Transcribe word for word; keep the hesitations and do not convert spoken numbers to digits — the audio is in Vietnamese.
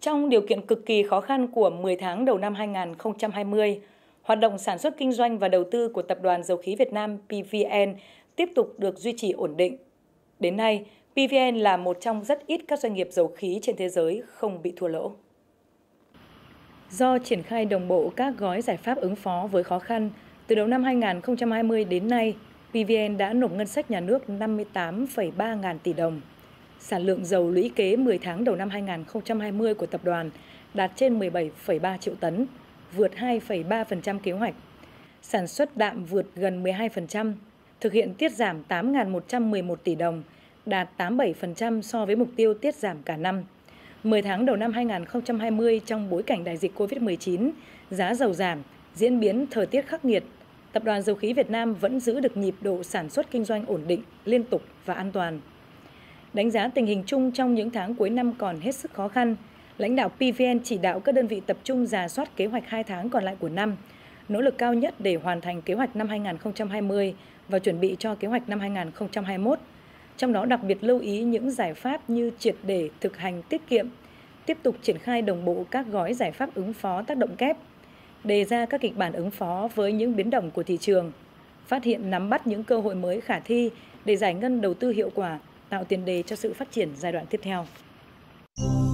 Trong điều kiện cực kỳ khó khăn của mười tháng đầu năm hai nghìn không trăm hai mươi, hoạt động sản xuất kinh doanh và đầu tư của Tập đoàn Dầu khí Việt Nam pê vê en tiếp tục được duy trì ổn định. Đến nay, pê vê en là một trong rất ít các doanh nghiệp dầu khí trên thế giới không bị thua lỗ. Do triển khai đồng bộ các gói giải pháp ứng phó với khó khăn, từ đầu năm hai nghìn không trăm hai mươi đến nay, pê vê en đã nộp ngân sách nhà nước năm mươi tám phẩy ba ngàn tỷ đồng. Sản lượng dầu lũy kế mười tháng đầu năm hai nghìn không trăm hai mươi của tập đoàn đạt trên mười bảy phẩy ba triệu tấn, vượt hai phẩy ba phần trăm kế hoạch. Sản xuất đạm vượt gần mười hai phần trăm, thực hiện tiết giảm tám nghìn một trăm mười một tỷ đồng, đạt tám mươi bảy phần trăm so với mục tiêu tiết giảm cả năm. mười tháng đầu năm hai nghìn không trăm hai mươi trong bối cảnh đại dịch Covid mười chín, giá dầu giảm, diễn biến thời tiết khắc nghiệt, Tập đoàn Dầu khí Việt Nam vẫn giữ được nhịp độ sản xuất kinh doanh ổn định, liên tục và an toàn. Đánh giá tình hình chung trong những tháng cuối năm còn hết sức khó khăn, lãnh đạo pê vê en chỉ đạo các đơn vị tập trung rà soát kế hoạch hai tháng còn lại của năm, nỗ lực cao nhất để hoàn thành kế hoạch năm hai nghìn không trăm hai mươi và chuẩn bị cho kế hoạch năm hai nghìn không trăm hai mươi mốt. Trong đó đặc biệt lưu ý những giải pháp như triệt để thực hành tiết kiệm, tiếp tục triển khai đồng bộ các gói giải pháp ứng phó tác động kép, đề ra các kịch bản ứng phó với những biến động của thị trường, phát hiện nắm bắt những cơ hội mới khả thi để giải ngân đầu tư hiệu quả, tạo tiền đề cho sự phát triển giai đoạn tiếp theo.